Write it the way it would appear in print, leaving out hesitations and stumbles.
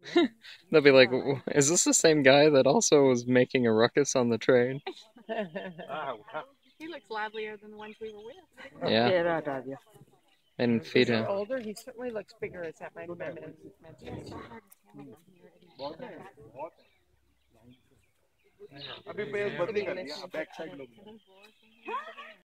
They'll be like, "Is this the same guy that also was making a ruckus on the train?" He looks livelier than the ones we were with. Yeah, and Is feed he him. older? He certainly looks bigger, as that might have been mentioned. It's so hard to tell from here. अभी pace बदली कर दिया back side लोग